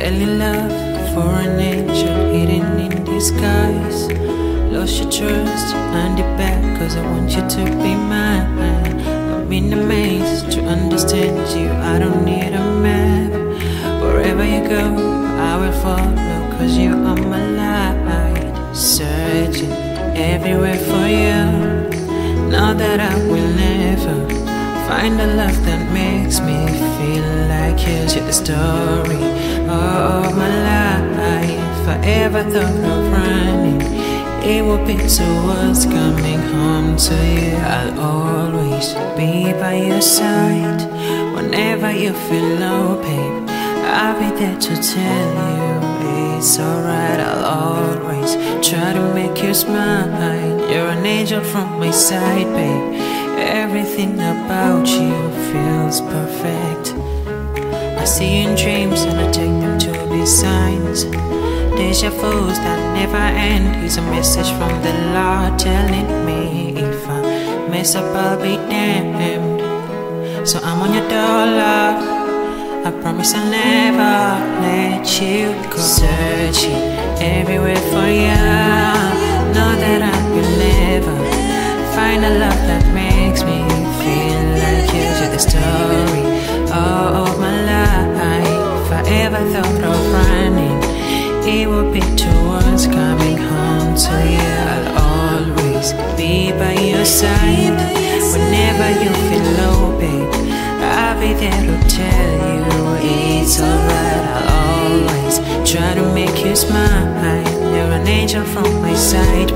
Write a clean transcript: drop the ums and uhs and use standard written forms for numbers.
Fell in love for an angel hidden in disguise. Lost your trust and it back, cause I want you to be mine. I'm in a maze to understand you, I don't need a map. Wherever you go, I will follow, cause you are my light. Searching everywhere for you, know that I will never find a love that makes me feel like you. Share the story of my life. If I ever thought of running, it would be towards coming home to you. I'll always be by your side. Whenever you feel low, babe, I'll be there to tell you it's alright. I'll always try to make you smile. You're an angel from my side, babe. Everything about you feels perfect. I see you in dreams and I take them to be signs. Deja vu's that never end. Here's a message from the Lord telling me if I mess up I'll be damned. So I'm on your door, love. I promise I'll never let you go. Searching everywhere for you, know that I will never find a love that makes me feel like you. Share the story of my life. If I ever thought of running, it would be towards coming home to you. I'll always be by your side. Whenever you feel low, babe, I'll be there to tell you it's alright. I'll always try to make you smile. You're an angel from my side,